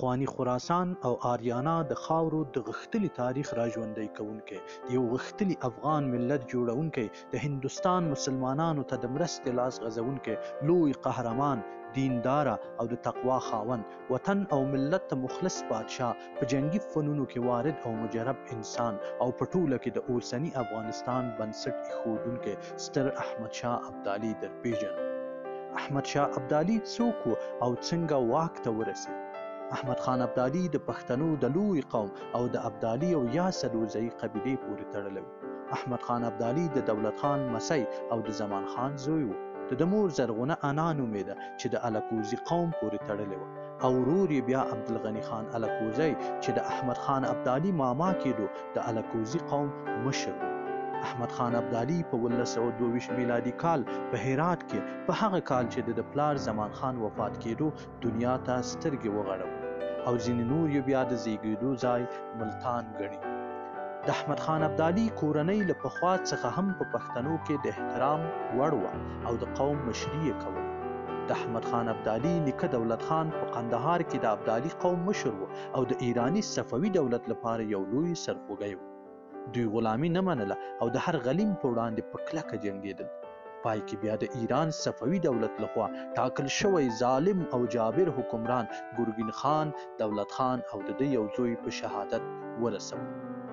پخواني خراسان او آریانا د خاورو د غښتلي تاریخ راژوندی کوونکی، یو غښتلي افغان ملت جوړونکی، د هندوستان مسلمانانو ته د مرستې لاس غځونکی، لوی قهرمان، دینداره او د تقوا خاوند، وطن او ملت ته مخلص بادشاه، په جنگي فنونو کې وارد او مجرب انسان، او په ټوله کې د اوسني افغانستان بنسټ ایښودونکی ستر احمد شاه ابدالي درپیژنو. احمد شاه ابدالي څوک و او څنګه واک ته ورسېد؟ احمد خان ابدالي د پښتنو د لوی قوم او د ابدالي او یا سدوزۍ قبیلې پورې تړلی و. احمد خان ابدالي د دولت خان مسی او د زمان خان زوی و. د مور زرغونه انا نومېده چې د الکوزي قوم پورې تړلې وه، او ورور یې بیا عبدالغني خان الکوزی چې د احمد خان ابدالي ماما کېدو د الکوزي قوم مشر و. احمد خان ابدالي په 1922 میلادي کال په هرات کې په هغه کال چې د پلار زمان خان وفات کېدو دنیا ته سترګې وغړولې، او ځینې نور یې بیا د زیږېدو ځای ملتان ګڼي. د احمد خان ابدالي کورنۍ له پخوا څخه هم په پښتنو کې د احترام وړ وه او د قوم مشري یې کوله. د احمد خان ابدالي نیکه دولت خان په قندهار کې د ابدالي قوم مشر و او د ایراني صفوي دولت لپاره یو لوی سرخوږی و. دوی غلامي نه منله او د هر غلیم په وړاندې په کلکه جنګېدل. پای کې بیا د ایران صفوي دولت لخوا ټاکل شوی ظالم او جابر حکمران ګرګین خان دولت خان او د ده یو زوی په شهادت ورسول،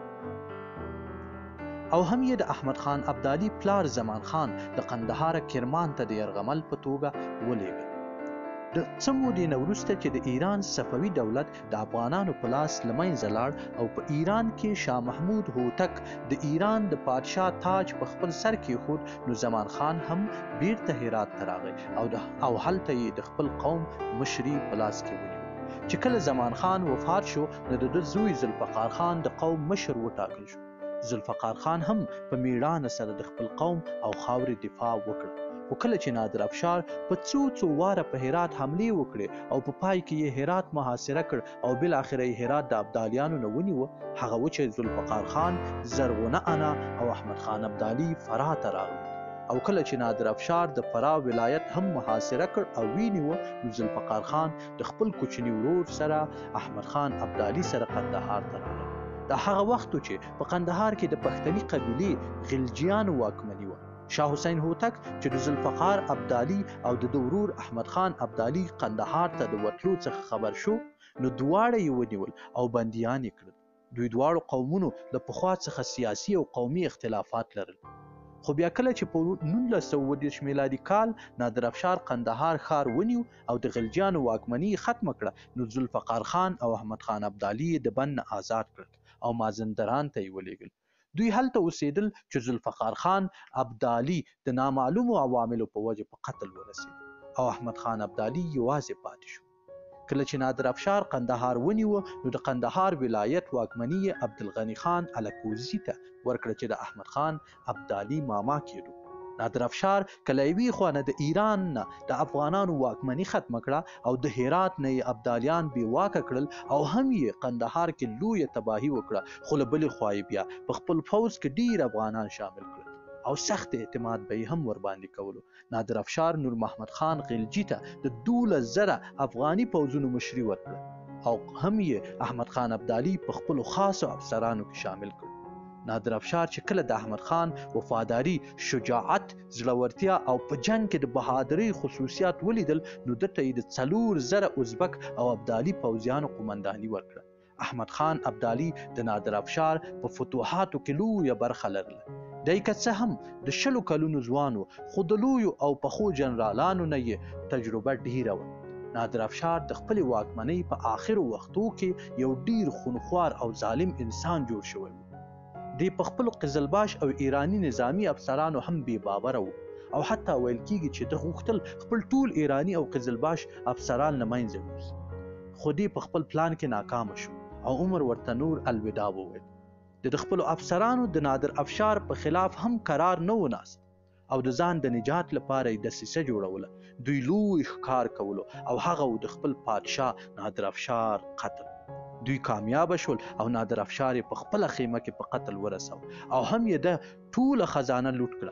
او هم یې د احمد خان ابدالي پلار زمان خان د قندهار کرمان ته د یرغمل په توګه ولېږه. د څه مودې نه وروسته چې د ایران صفوي دولت د افغانانو په لاس له منځه لاړ او په ایران کې شاه محمود هوتک د ایران د پادشاه تاج په خپل سر کېښود، نو زمان خان هم بیرته هرات ته راغی او هلته یې د خپل قوم مشري په لاس کې ونیو. چې کله زمان خان وفات شو نو د ده زوی ذوالفقار خان د قوم مشر وټاکل شو. ذوالفقار خان هم په میړانه سره د خپل قوم او خاورې دفاع وکړه، خو کله چې نادر افشار په څو واره په هرات حملې وکړې او په پای کې یې هرات محاصره کړ او بالاخره یې هرات د ابدالیانو نه ونیوه، هغه و چې ذوالفقار خان، زرغونه انا او احمد خان ابدالي فراه ته راغلل. او کله چې نادر افشار د فراه ولایت هم محاصره کړ او وینیوه، نو ذوالفقار خان د خپل کوچني ورور سره احمد خان ابدالي سره قندهار ته راغی. دا هغه وخت چې په قندهار کې د پښتني قبیلې غلجیانو واکمني وه. شاه حسین هوتک چې د ذوالفقار ابدالي او د ده ورور احمد خان ابدالي قندهار ته د وتلو څخه خبر شو، نو دواړه یې ونیول او بندیان یې کړل. دوی دواړو قومونو له پخوا څخه سیاسي او قومي اختلافات لرل. خو بیا کله چې په 1930 میلادي کال نادر افشار قندهار ښار ونیو او د غلجیانو واکمني ختمه کړه، نو ذوالفقار خان او احمد خان ابدالي د بند نه آزاد کړل او مازندران ته یې ولېږل. دوی هلته اوسېدل چې ذوالفقار خان ابدالي د نامعلومو عواملو په وجه په قتل ورسېد او احمد خان ابدالي یوازې پاتې شو. کله چې نادر افشار قندهار ونیوه، نو د قندهار ولایت واکمني یې عبدالغني خان الکوزي ته ورکړه چې د احمد خان ابدالي ماما کېدو. نادر افشار کله یوې خوا نه د ایران نه د افغانانو واکمني ختمه کړه او د هرات نه یې ابدالیان بې واکه کړل او هم یې قندهار کې لویه تباهي وکړه، خو له بلې خوا یې بیا په خپل پوځ کې ډېر افغانان شامل کړل او سخت اعتماد به یې هم ورباندې کولو. نادر افشار نور محمد خان غلجي ته د 12,000 افغاني پوځونو مشري ورکړه او هم یې احمد خان ابدالي په خپلو خاصو افسرانو کې شامل کړ. نادر افشار چې کله د احمد خان وفاداري، شجاعت، زړورتیا او په جنگ کې د بهادرۍ خصوصیات ولیدل، نو دته یې د 4,000 ازبک او ابدالي پوځیانو قومنداني ورکړه. احمد خان ابدالي د نادر افشار په فتوحاتو کې لویه برخه لرله. دی که څه هم د 20 کلونو ځوان و، خو د لویو او پخو جنرالانو نه یې تجربه ډیره وه. نادر افشار د خپلې واکمنۍ په آخرو وختو کې یو ډیر خونخوار او ظالم انسان جوړ شوی و. دی په خپلو قزلباش او ایرانی نظامی افسرانو هم بې باوره و او حتی ویل کېږي چې ده غوښتل خپل ټول ایرانی او قزلباش افسران له منځه یوسي، خو دی په خپل پلان کې ناکامه شو او عمر ورته نور الوداع وویل. د خپلو افسرانو د نادر افشار په خلاف هم قرار نه و ناست او د ځان د نجات لپاره یې دسیسه جوړوله. دوی لوی ښکار کولو او هغه د خپل پادشاه نادر افشار قتل. دوی کامیاب شول او نادر افشار په خپله خیمه کې په قتل ورسو او هم یې د ټوله خزانه لوټ کړه.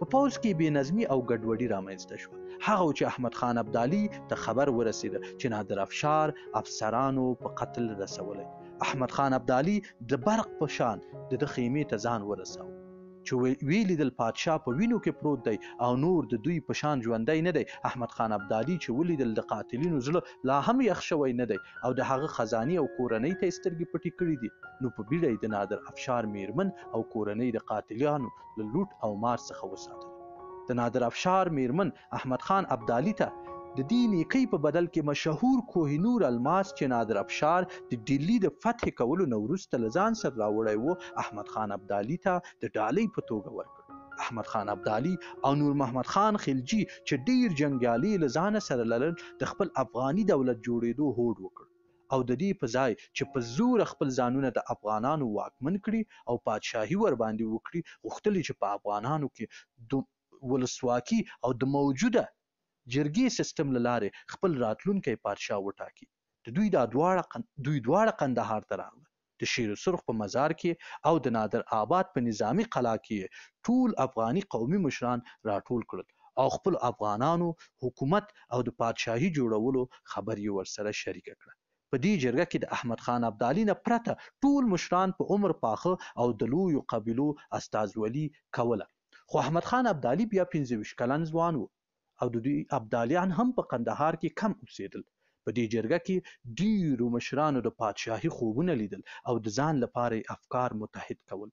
په پوځ کې بې نظمي او ګډوډي رامنځته شوه. هغه چې احمد خان ابدالي ته خبر ورسېده چې نادر افشار افسرانو په قتل رسولی. احمد خان ابدالي د برق په شان د خیمې ته ځان ورساوه چې ویې لیدل پادشاه په وینو کې پروت دی او نور د دوی په شان ژوندی نه دی. احمد خان ابدالي چې ولیدل د قاتلینو زړه لا هم یخ شوی نه دی او د هغه خزانې او کورنۍ ته یې سترګې پټې کړي دي، نو په بیړه یې د نادر افشار میرمن او کورنۍ د قاتلانو له لوټ او مار څخه وساتله. د نادر افشار میرمن احمد خان ابدالي ته د دې نیکۍ په بدل کې مشهور کوه نور الماس چې نادر افشار د ډیلي د فتح کولو نه وروسته له ځان سره راوړی و، احمد خان ابدالي ته د ډالۍ په توګه ورکړ. احمد خان ابدالي او نور محمد خان خلجي چې ډیر جنګیالي له ځانه سره لرل د خپل افغاني دولت جوړېدو هوډ وکړ او د دې په ځای چې په زور خپل ځانونه د افغانانو واکمن کړي او پادشاهي ورباندې وکړي، غوښتل چې په افغانانو کې د ولسواکي او د موجوده جرګې سیستم له لارې خپل راتلونکی پادشاه وټاکي. دوی دواړه قندهار ته راغله. د شیر سرخ په مزار کې او د نادر آباد په نظامی قلعه کې ټول افغاني قومي مشران راټول کړل او خپل افغانانو حکومت او د پادشاهي جوړولو خبر یې ورسره شریکه کړه. په دې جرګه کې د احمد خان ابدالي نه پرته ټول مشران په عمر پاخه او د لویو قبیلو استازولي کوله، خو احمد خان ابدالي بیا 25 کلن ځوان و او د دوی ابدالیان هم په قندهار کې کم اوسېدل. په دې جرګه کې ډیرو مشرانو د پادشاهي خوبونه لیدل او د ځان لپاره افکار متحد کول،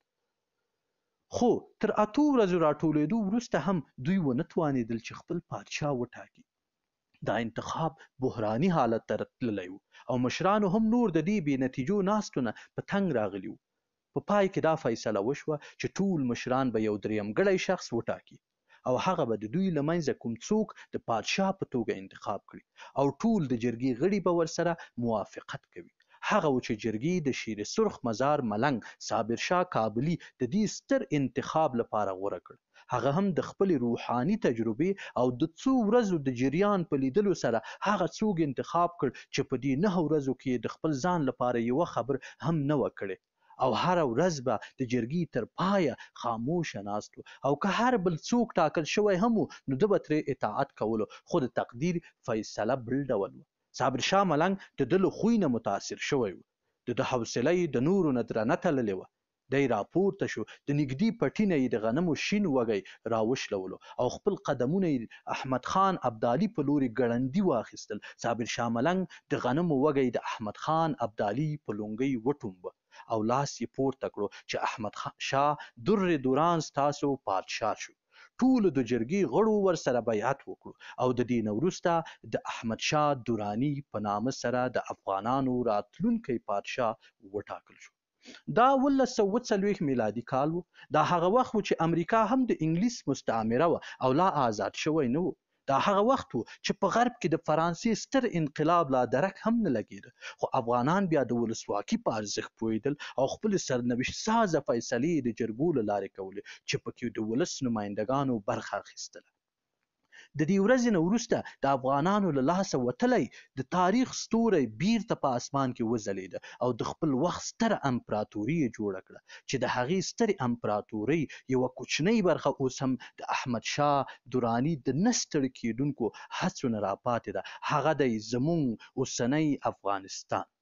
خو تر 8 ورځو راټولېدو وروسته هم دوی ونه توانېدل چې خپل پادشاه وټاکي. دا انتخاب بحراني حالت ته تللی و او مشرانو هم نور د دې بې نتیجو ناستونه په تنګ راغلي وو. په پای کې دا فیصله وشوه چې ټول مشران به یو درېمګړی شخص وټاکي او هغه به د دوی له منځه کوم څوک د پادشاه په توګه انتخاب کړي او ټول د جرګې غړي به ورسره موافقت کوي. هغه و چې جرګې د شیر سرخ مزار ملنګ صابر شاه کابلي د دې ستر انتخاب لپاره غوره کړ. هغه هم د خپل روحاني تجربې او د څو ورځو د جریان په لیدلو سره هغه څوک انتخاب کړ چې په دې 9 ورځو کې د خپل ځان لپاره یو خبر هم نه و کړی او هر ورځ به د جرګې تر پایه خاموشه ناست او که هر بل څوک ټاکل شوی هم نو ده به ترې اطاعت کولو، خو د تقدیر فیصله بل ډول و. صابر شاه ملنګ د ده له خوی نه متاثر شوی و، د حوصله یې د نورو نه درنه تللې وه. دی راپورته شو، د نږدې پټي نه یې د غنمو شین وږی راوشلولو او خپل قدمونه یې احمد خان ابدالي په لوري ګړندي واخیستل. صابر شاه ملنګ د غنمو وږی د احمد خان ابدالي په لونګۍ وټومبه او لاس یې پورته کړو چې احمد شاه در دوران ستاسو پادشاه شو. ټولو د جرګې غړو ورسره بیعت وکړو او د دې نه وروسته د احمد شاه دراني په نامه سره د افغانانو راتلونکی پادشاه وټاکل شو. دا 1940 میلادي کال و. دا هغه وخت و چې امریکا هم د انګلیس مستعمره و او لا آزاد شوی نه و. دا هغه وخت و چې په غرب کې د فرانسې ستر انقلاب لا درک هم نه لګېده، خو افغانان بیا د ولسواکي په ارزښت پوهېدل او خپل سرنوشت سازه فیصلې د جرګو له لارې کولې چې پکې د ولس نمایندګانو برخه اخیستله. د دې ورځې نه وروسته د افغانانو له لاسه وتلی د تاریخ ستوری بیرته په اسمان کې وځلیده او د خپل وخت ستره امپراتوري یې جوړه کړه چې د هغې سترې امپراتورۍ یوه کوچنۍ برخه اوس هم د احمد شاه دراني د نه ستړي کېدونکو هڅو نه راپاتې ده. هغه دی زموږ اوسنی افغانستان.